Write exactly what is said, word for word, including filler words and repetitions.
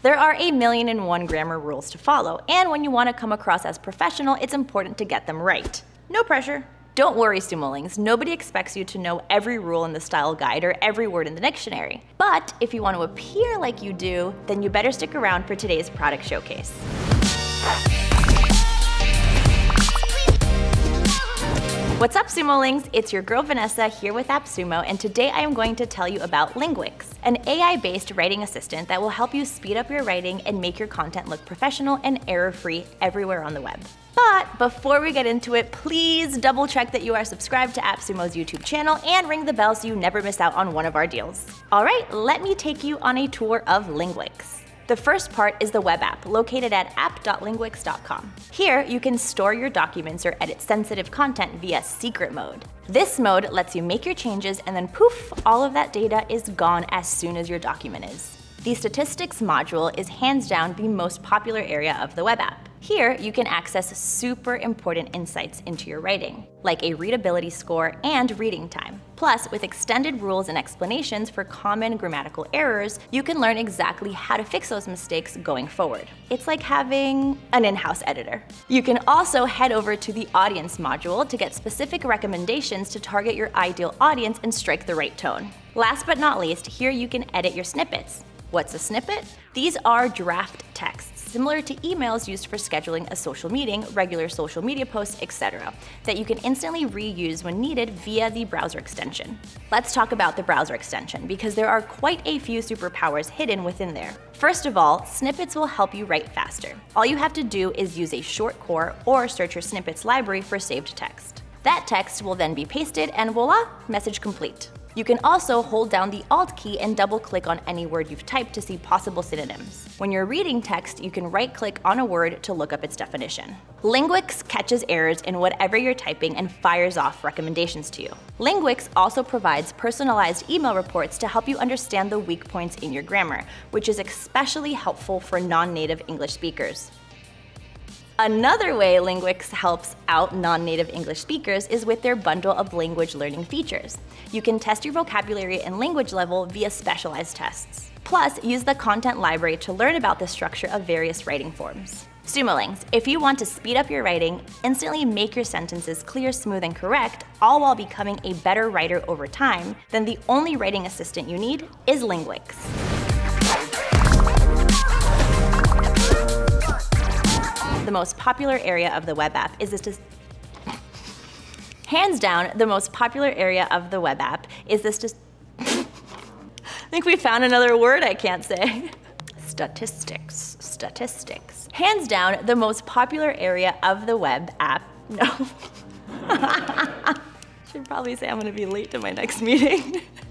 There are a million and one grammar rules to follow, and when you want to come across as professional, it's important to get them right. No pressure. Don't worry, Sumolings, nobody expects you to know every rule in the style guide or every word in the dictionary. But if you want to appear like you do, then you better stick around for today's product showcase. What's up, Sumolings? It's your girl Vanessa here with AppSumo, and today I am going to tell you about Linguix, an A I-based writing assistant that will help you speed up your writing and make your content look professional and error-free everywhere on the web. But before we get into it, please double check that you are subscribed to AppSumo's YouTube channel and ring the bell so you never miss out on one of our deals. All right, let me take you on a tour of Linguix. The first part is the web app, located at app dot linguix dot com. Here, you can store your documents or edit sensitive content via secret mode. This mode lets you make your changes and then poof, all of that data is gone as soon as your document is. The statistics module is hands down the most popular area of the web app. Here, you can access super important insights into your writing, like a readability score and reading time. Plus, with extended rules and explanations for common grammatical errors, you can learn exactly how to fix those mistakes going forward. It's like having an in-house editor. You can also head over to the audience module to get specific recommendations to target your ideal audience and strike the right tone. Last but not least, here you can edit your snippets. What's a snippet? These are draft texts, similar to emails used for scheduling a social meeting, regular social media posts, et cetera, that you can instantly reuse when needed via the browser extension. Let's talk about the browser extension, because there are quite a few superpowers hidden within there. First of all, snippets will help you write faster. All you have to do is use a short core or search your snippets library for saved text. That text will then be pasted and voila, message complete. You can also hold down the Alt key and double-click on any word you've typed to see possible synonyms. When you're reading text, you can right-click on a word to look up its definition. Linguix catches errors in whatever you're typing and fires off recommendations to you. Linguix also provides personalized email reports to help you understand the weak points in your grammar, which is especially helpful for non-native English speakers. Another way Linguix helps out non-native English speakers is with their bundle of language learning features. You can test your vocabulary and language level via specialized tests. Plus, use the content library to learn about the structure of various writing forms. Sumolings, if you want to speed up your writing, instantly make your sentences clear, smooth, and correct, all while becoming a better writer over time, then the only writing assistant you need is Linguix. The most popular area of the web app is this. Hands down, the most popular area of the web app is this. Just. I think we found another word I can't say. Statistics. Statistics. Hands down, the most popular area of the web app. No. Should probably say I'm going to be late to my next meeting.